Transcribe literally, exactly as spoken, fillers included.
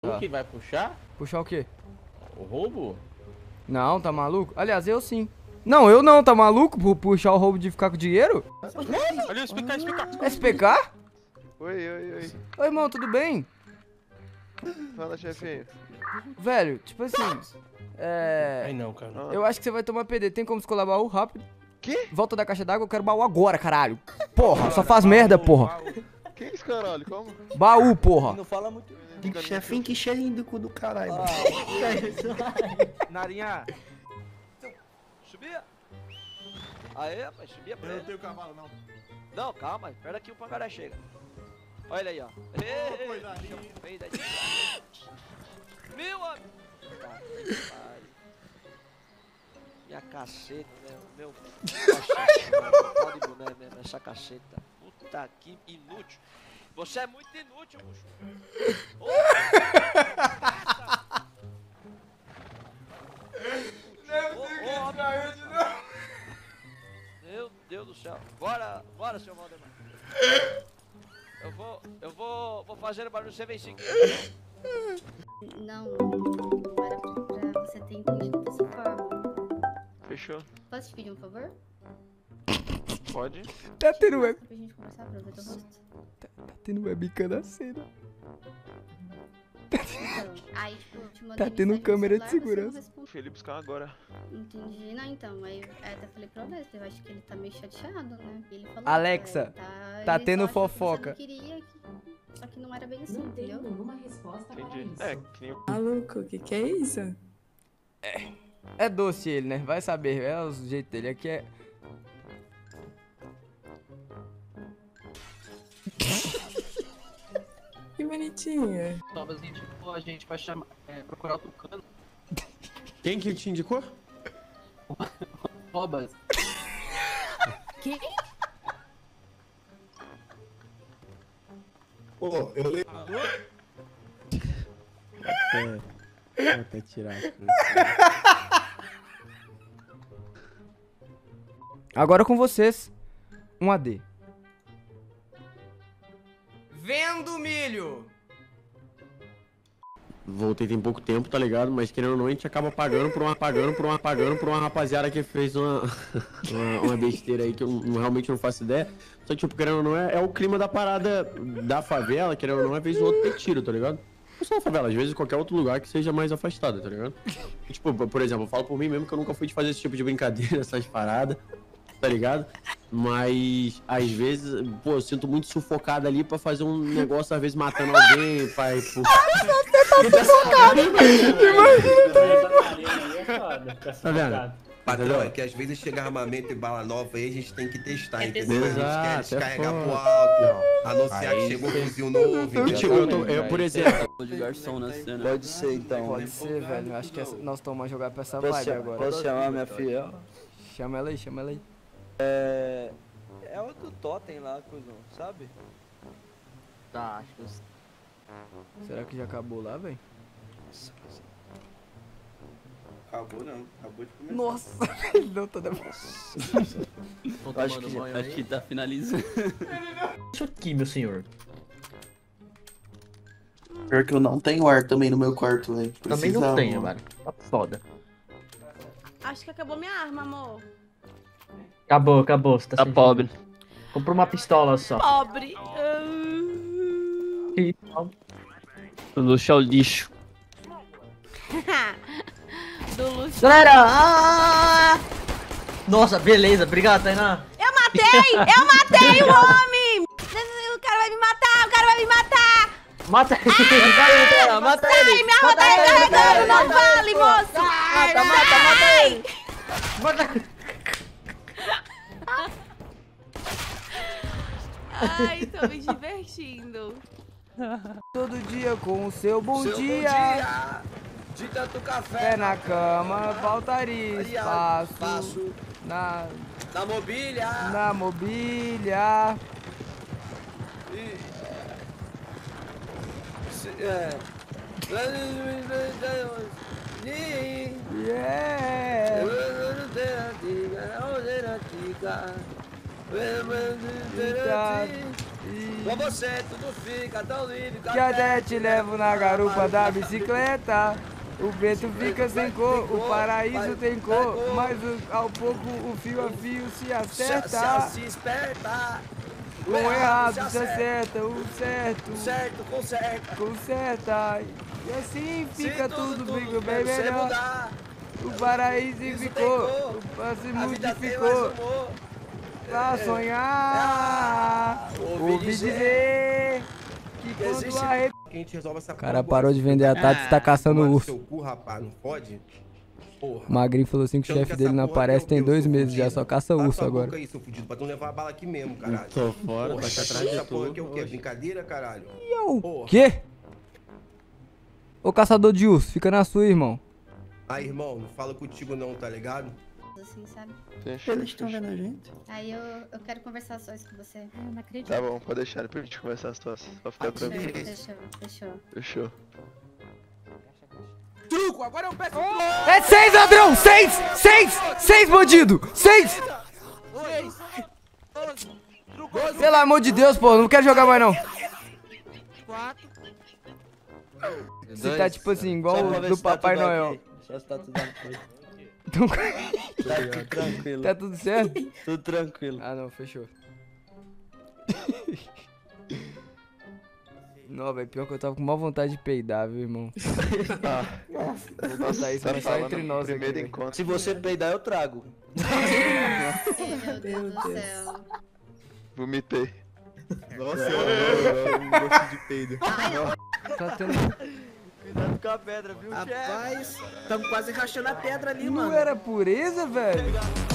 Tu que vai puxar? Puxar o quê? O roubo? Não, tá maluco? Aliás, eu sim. Não, eu não, tá maluco? Por puxar o roubo de ficar com dinheiro? Olha o S P K, S P K. S P K? Oi, oi, oi. Oi, irmão, tudo bem? Fala, chefinho. Velho, tipo assim, é... Ai não, cara. Ah. eu acho que você vai tomar P D. Tem como escolar baú rápido? Que? Volta da caixa d'água, eu quero baú agora, caralho. Porra, só faz merda, porra. Que isso, caralho? Como? Baú, porra. Não fala muito. Chefinho, que cheirinho do cu do caralho. Ah, Narinha. subia. Aê, rapaz, subia pra Eu não ele. tenho cavalo, não. Não, calma, espera que o pangaré chega. Olha ele aí, ó. Ei, coisa linda. peida de... Meu amigo. Tá, pai. Minha caceta, né? Meu... Pau de boné mesmo, essa caceta. Puta que inútil. Você é muito inútil, bucho. Ô, Meu Deus do céu. Bora, bora, seu Valdemar. Eu vou, eu vou, vou fazer o barulho C V cinco. Não, era pra você ter entendido dessa forma. Fechou. Posso te pedir um favor? Pode? Tá tendo web... Pra gente conversar, pra ver teu rosto. Tá tendo webcam na cena. Então, aí, tipo, eu te mandei Tá tendo mensagem no câmera de celular, você não segurança. respondeu. Fui ele buscar agora. Entendi. Não, então, aí eu até falei pra você, eu acho que ele tá meio chateado, né? Ele falou, Alexa, é, tá, tá ele tendo só achou que fofoca. Você não queria, que... só que não era bem assim, Não tem entendeu? nenhuma resposta para Entendi. isso. É, que nem eu. Maluco, o que que é isso? É doce ele, né? Vai saber, é o jeito dele. Aqui é... Que bonitinha. Novas indicou a gente pra chamar, é, procurar o Tucano. Quem que te indicou? Robas. Que? Pô, eu lembro. Vou até tirar aqui. Agora com vocês, um A D. Vendo milho! Voltei tem pouco tempo, tá ligado? Mas querendo ou não, a gente acaba pagando por uma, pagando por uma, pagando por uma rapaziada que fez uma, uma, uma besteira aí que eu não- realmente não faço ideia. Só que, tipo, querendo ou não, é, é o clima da parada da favela, querendo ou não, é vez ou outro ter tiro, tá ligado? Não só na favela, às vezes em qualquer outro lugar que seja mais afastado, tá ligado? E, tipo, por exemplo, eu falo por mim mesmo que eu nunca fui de fazer esse tipo de brincadeira, essas paradas, tá ligado? Mas, às vezes, pô, eu sinto muito sufocado ali pra fazer um negócio, às vezes matando alguém, pai, pô. Tá vendo? Patrão, é que às vezes chega armamento e bala nova aí, a gente tem que testar, entendeu? A gente Exato, quer é descarregar foda. pro alto, anunciar que chegou um fuzil novo. Eu, tipo, eu, tô, eu, por exemplo, de garçom na cena. Pode ser, então. Pode ser, velho. Eu acho que essa- nós estamos a jogar pra essa Posso, vibe cha- agora. posso chamar minha filha? Chama ela aí, chama ela aí. É. É o do Totem lá, cuzão, sabe? Tá, acho que eu... Será que já acabou lá, velho? Acabou não, acabou de começar. Nossa, ele não tá dando. Tô Acho tomando que, banho acho aí. que tá finalizando. Isso aqui, meu senhor. pior que eu não tenho ar também no meu quarto, velho. Também não Precisa tenho, arrumar. velho. Tá foda. Acho que acabou minha arma, amor. Acabou, acabou. Você tá, Tá sem pobre. dinheiro. Comprou uma pistola só. Pobre. Que- O luxo é o lixo. Do luxo. Galera! Ah! Nossa, beleza. Obrigado, Tainá. Eu matei! Eu matei o homem! O cara vai me matar! O cara vai me matar! Mata ele! Mata Sai, ele! minha arma tá recarregando! Não vale, moço! Mata, mata, mata ele! Mata! Ai, tô me divertindo. Todo dia com o seu bom Seu dia. bom dia! De tanto café Pé na cama, faltaria Aí, ó, espaço. Passo Na, na mobília! na mobília. E- Se- é. Yeah. Com você tudo fica tão lindo. Que até te levo na garupa da bicicleta. O vento fica sem cor, o paraíso tem cor, mas o- ao pouco o fio a fio se acerta. Se esperta. O errado se acerta, o certo Certo, conserta. conserta. E assim fica Se tudo, tudo, fica bem você melhor. mudar, O paraíso isso tem ficou, cor. o passe a vida tem mais multiplicou. humor. Pra sonhar, ouvi dizer que quando existe- a re... Que a gente resolve essa O cara porra parou agora. de vender a Tati e tá caçando Tomar no urso. seu cu, rapaz, não pode? Porra. O Magrinho falou assim que o Tanto chefe que dele essa não porra aparece deu- tem deu dois seu meses já, fudido. só caça Cala urso tua agora. boca aí, seu fudido, pra tu levar a bala aqui mesmo, caralho. Tô fora, Porra, tá essa atrás de essa porra aqui é o tu. quê? Brincadeira, caralho? O Porra. quê? Ô caçador de urso, fica na sua, irmão. Aí, irmão, não fala contigo não, tá ligado? Assim, sabe? Fechou, Eles estão fechou. vendo a gente? Aí eu, eu quero conversar só isso com você. Eu não acredito. Tá bom, pode deixar, depois a gente conversar a situação. Só ficar tranquilo. Fechou, fechou. Fechou. Truco, agora eu peço É seis, ladrão! Seis! Seis! Seis, bandido! Seis! Pelo amor de Deus, pô, não quero jogar mais não. Você tá tipo assim, igual o do Papai Noel. Só se tá tudo ok. Então, Tá tudo tranquilo. tá tudo certo? Tudo tranquilo. Ah, não, fechou. Não, velho, pior que eu tava com má vontade de peidar, viu, irmão? Vou botar isso, mas só entre nós aqui, Primeiro velho. encontro. Se você peidar, eu trago. Meu Deus do céu. Vomitei. Nossa, eu um gosto de peido. Tá tendo... Cuidado com a pedra, viu, chefe? Rapaz, estamos quase rachando a pedra ali, Não mano. era pureza, velho?